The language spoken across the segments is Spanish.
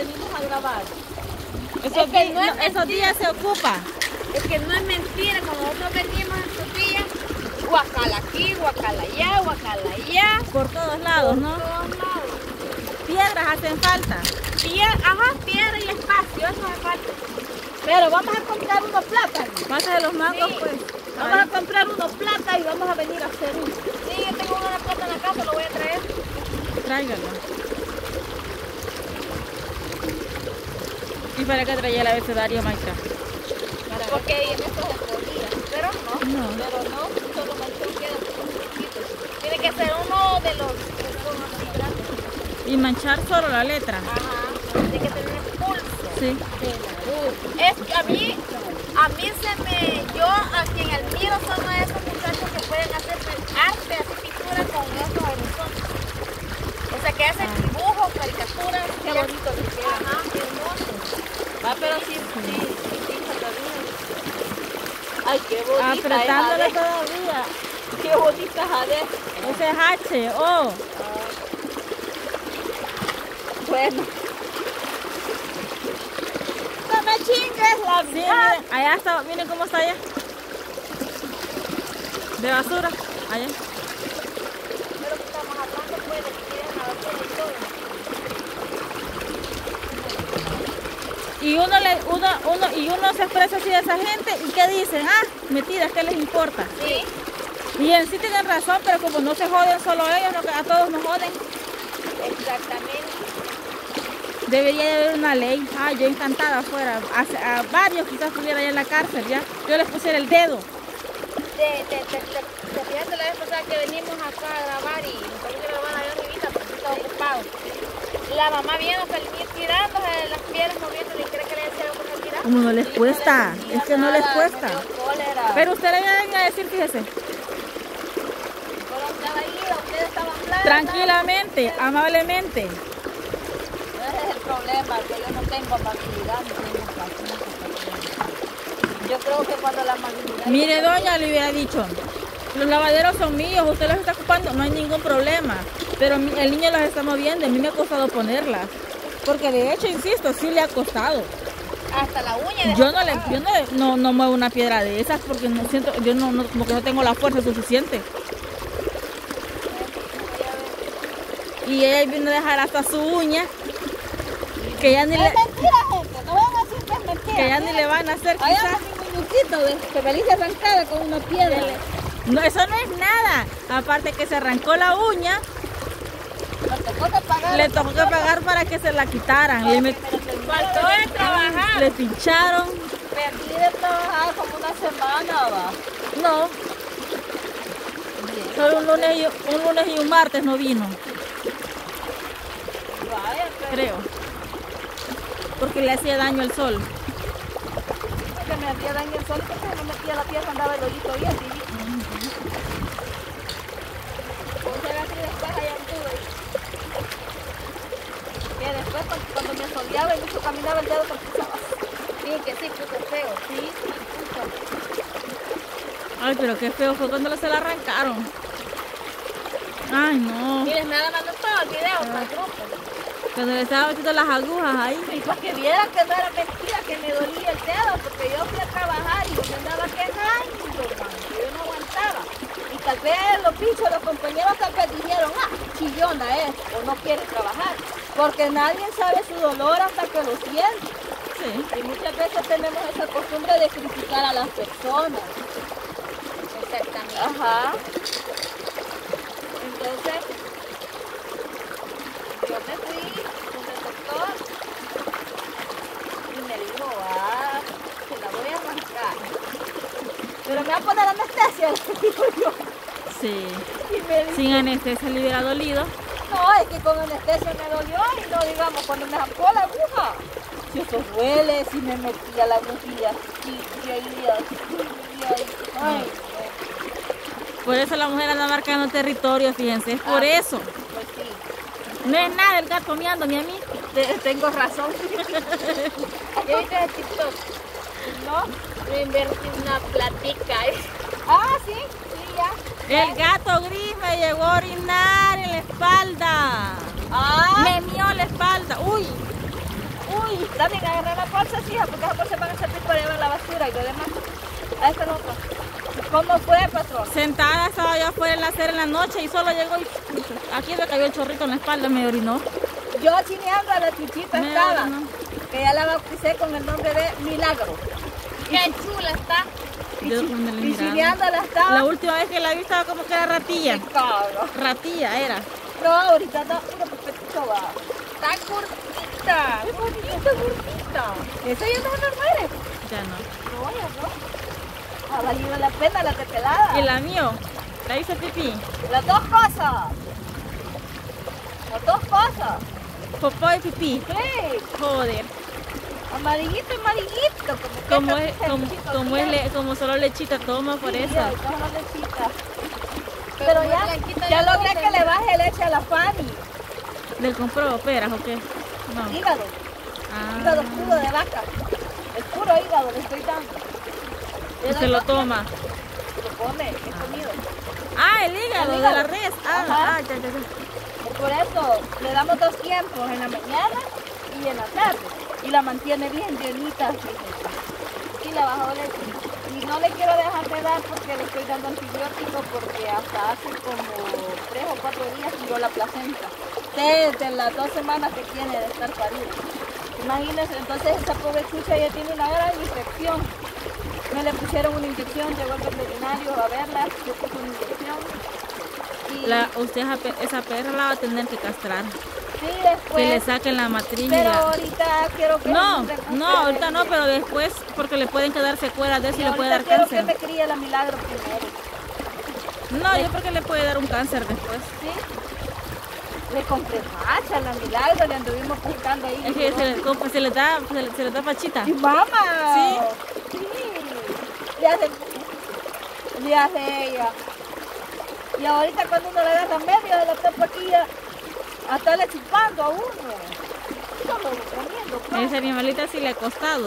venimos a grabar. Esos días se ocupa. Es que no es mentira, como nosotros venimos estos días, guacala aquí, guacala allá. Por todos lados, ¿no? Por todos lados. Piedras hacen falta. Piedra y espacio, eso hace falta. Pero vamos a comprar unos plátanos. Pasa de los mangos, Sí. pues. Vamos a comprar unos plátanos y vamos a venir a hacer uno. Sí, yo tengo una plata en la casa, lo voy a traer. Tráigalo. ¿Y para qué traía el abecedario, Maika? Porque en esto se podía, pero no, solo manchón queda chiquito. Tiene que ser uno de los que son así grandes. Y manchar solo la letra. Ajá, tiene que tener pulso. Sí. Es que a mí yo aquí en Almiro son esos muchachos que pueden hacer arte, así pintura con estos horizontes. O sea que hacen dibujos, caricaturas. Qué bonito que queda. Ajá, qué hermoso. Pero sí, pinta todavía. Ay, qué bonita. Apretándole todavía. Qué bonita jade. Ese es H.O. Bueno. No me chingues la Sí, vida. miren, allá está, miren cómo está allá. De basura, allá. Pero que estamos hablando pues de que quieren la basura y todo. Y uno se expresa así de esa gente y ¿qué dicen? Metidas, ¿qué les importa? Sí. Y en sí tienen razón, pero como no se joden solo ellos, no, a todos nos joden. Exactamente. Debería de haber una ley. Yo encantada afuera. A varios quizás estuviera allá en la cárcel, ya. Yo les pusiera el dedo. Te fíjate la vez pasada que venimos acá a grabar y nos tenemos que grabar allá arribita porque estaba ocupado. La mamá viene a salir tirándose las piedras moviéndole y cree que le decía algo por tirar. Como no les cuesta, es que no les cuesta. Me dio cólera. Pero usted le viene a decir, fíjese, Pero estaba ahí, ustedes estaban hablando. tranquilamente, amablemente. Ese es el problema, que yo no tengo amabilidad, no tengo paciencia. Yo creo que cuando la amabilidad... Mire, doña, le hubiera dicho, los lavaderos son míos, usted los está ocupando, no hay ningún problema. Pero el niño las está moviendo, a mí me ha costado ponerlas. Porque de hecho, insisto, sí le ha costado. Hasta la uña. Yo no muevo una piedra de esas porque no siento, porque no tengo la fuerza suficiente. Y ella vino a dejar hasta su uña, que ya ni Es mentira, gente, no van a decir que es mentira. que ya ni le van a hacer Allá quizás. un minutito de que me hice arrancada con una piedra. No, eso no es nada. Aparte que se arrancó la uña, le tocó que pagar para que se la quitaran. Faltó de trabajar. Le pincharon. Perdí de trabajar como una semana, va. No. Solo un lunes y un martes no vino, Vaya, pero creo. Porque le hacía daño el sol. que me hacía daño el sol porque me metía la piedra, andaba el hoyito bien, ¿sí? Pues era así después allá anduve. Que después cuando me soleaba y mucho caminaba el dedo que pisaba. Sí, que sí, puso feo, sí, puso. Ay, pero qué feo fue cuando se la arrancaron. Ay, no. Miren, nada más no estaba el video para el grupo. Cuando le estaba metiendo las agujas ahí. Y para que vieran que no era mentira, que me dolía el dedo, porque yo fui a trabajar y yo me andaba quejando, hermano, que yo no aguantaba. Y tal vez los bichos, los compañeros tal vez dijeron, chillona es, o no quiere trabajar. Porque nadie sabe su dolor hasta que lo siente. Sí. Y muchas veces tenemos esa costumbre de criticar a las personas. Exactamente. Ajá. Entonces, yo me fui con el doctor y me dijo, se la voy a arrancar. Pero me va a poner anestesia, digo yo. Sí. Y me dijo, Sin anestesia le hubiera dolido. no, es que con anestesia me dolió y no digamos cuando me sacó la aguja. Si eso duele, si me metía la agujilla y ahí. Ay, Por eso la mujer anda marcando territorio, fíjense, es por eso. pues sí. No es nada el gato miándome a mí. Tengo razón. ¿Qué viste de TikTok? ¿No? Me invertí una platica. Sí, ya. El gato gris me llegó a orinar en la espalda. Me mió la espalda. Uy. Uy, también agarrar la bolsa, hija, porque esas bolsas van a servir para llevar la basura y lo demás. A esta nota. ¿Cómo fue, patrón? Sentada estaba yo afuera en la acera en la noche y solo llegó y aquí me cayó el chorrito en la espalda, me orinó. Yo chineando a la chuchita Me estaba, orinó. que ya la bauticé con el nombre de Milagro. Qué chula está. Yo donde le Y miraba. chineándola estaba. La última vez que la vi estaba como que era ratilla. ¡Qué cabrón! Ratilla era. No, ahorita no, mira, perfecto va. Está cortita. ¡Qué bonita, gordita! Eso ya no nos muere. Ya no. No, ya no. Ha valido la pena la tepelada. Y la mío, la hizo pipí. Las dos cosas. Las dos cosas. Popó y pipí. Sí. Joder. Amarillito, amarillito. Como solo lechita toma por eso. Pero ya logré que le baje leche a la Fanny. ¿Le compró peras o qué? No. Hígado. Hígado Ah. puro de vaca. El puro hígado le estoy dando. Y se lo toma. Lo come, es comido. Ah, el hígado de la res. Ajá. Ya. Por eso le damos 2 tiempos, en la mañana y en la tarde. Y la mantiene bien llenita. Y le bajo leche. Y no le quiero dejar de dar porque le estoy dando antibióticos porque hasta hace como 3 o 4 días tiró la placenta. Desde las 2 semanas que tiene de estar parida. Imagínense, entonces esa pobre chucha ya tiene una gran infección. Me le pusieron una inyección, llegó el veterinario a verla, le puso una inyección. Y Usted esa perra la va a tener que castrar. sí, después. Que le saquen la matriz. Pero ahorita quiero que No, ahorita no, pero después porque le pueden quedar secuelas de eso y le puede dar quiero cáncer. que me críe la Milagro primero. No, yo creo que le puede dar un cáncer después. ¿Sí? Le compré facha a la Milagro, le anduvimos buscando ahí. Es que se le da fachita. ¡Y mamá! Sí. Sí. Le hace ella. Y ahorita cuando uno le da la media de la tapaquilla, hasta le chupando a uno. Solo comiendo. ¿no? Esa animalita sí le ha costado.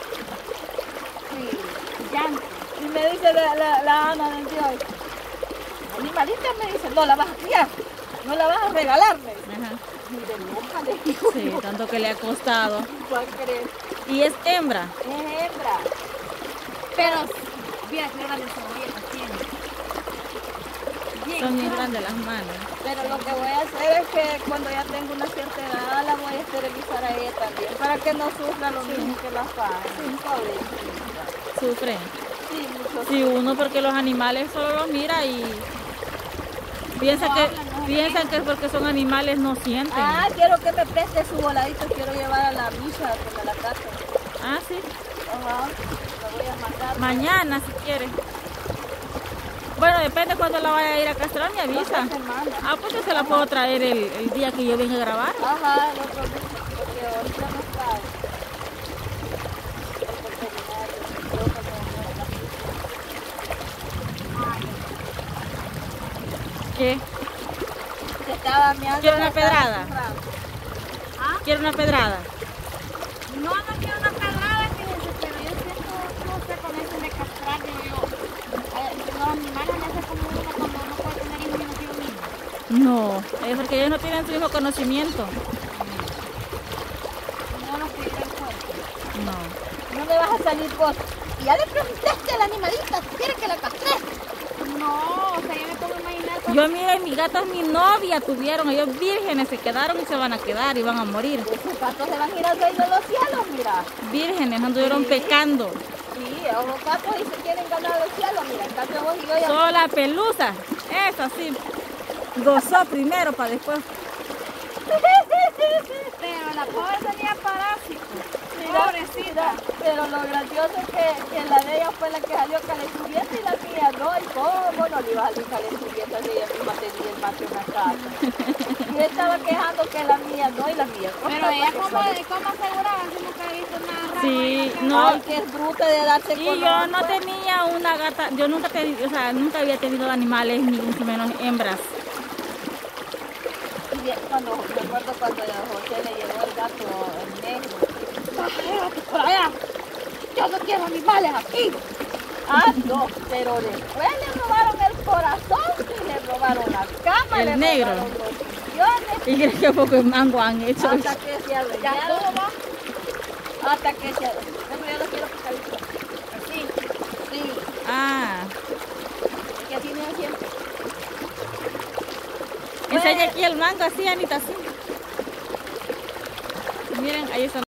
Sí, llanto. Y me dice la Ana del día hoy, animalita me dice, no la vas a criar, no la vas a regalar, me dice. Ajá. Ni de loca le digo. Sí, tanto que le ha costado. ¿Cuál crees? Y es hembra. Es hembra. Pero, mira qué grandes cebolletas tiene. Son bien grandes las manos. Pero lo que voy a hacer es que cuando ya tengo una cierta edad la voy a esterilizar a ella también, para que no sufra lo mismo que la Fanny. Pobrecita. Sufren. Sí, mucho. Sí, uno porque los animales solo los mira y piensan que porque son animales no sienten. Ah, quiero que me preste su voladito, quiero llevar a la misa que me la casa. Ah, sí. Ajá, la voy a mandar. Mañana si quiere. Bueno, depende cuando la vaya a ir a castrar, me avisa. Otra semana. Ah, pues yo se la puedo traer el día que yo venga a grabar. Ajá, el otro día, porque ahorita no está. ¿Qué? Se estaba meando. ¿Quiere una pedrada? ¿Ah? ¿Quiere una pedrada? No, no quiero una pedrada, fíjense, pero yo siento, no sé, con eso de castrar, digo yo. Los animales me hacen como uno cuando no puede tener hijos y no tiene hijos. No, es porque ellos no tienen su mismo conocimiento. No los quiero en cuenta. No. No me vas a salir vos. Y ya le preguntaste a la animalita si quiere que la castre. No, o sea, yo me pongo a imaginar. Yo mire, mis gatos, mi novia tuvieron, ellos vírgenes se quedaron y se van a quedar y van a morir. Esos gatos se van a ir al reino de los cielos, mira. Vírgenes, anduvieron pecando. Sí, a los gatos y se quieren ganar el cielo, mira. En cambio vos y yo ya... Solo la pelusa, esa sí, gozó primero para después. Pero la pobre tenía parásitos. Mira, Pobrecita. pero lo gracioso es que la de ella fue la que salió calenturienta y la mía no. ¿Y cómo no le iba a salir calenturienta si ella misma tenía el patio en la casa? Y estaba quejando que la mía no y la mía no. Pero ella, ¿cómo aseguraba? Si nunca he visto nada raro. Sí, no. Ay, que es bruta de darse Y color, yo no pues. tenía una gata, yo nunca nunca había tenido animales, ni mucho menos hembras. Y cuando, me acuerdo cuando José le llevó el gato negro. ¡Bájate por allá! ¡Yo no quiero animales aquí! Ah, no, pero después le robaron el corazón y le robaron la cama, El le negro. robaron los sillones, ¿Y crees que poco mango han hecho? hasta que se Ya arreglaron. todo va. Hasta que se... Bueno, yo los quiero picaditos. Así. Sí, Ah, que así no siempre. enseña aquí el mango así, Anita, así. Miren, ahí está.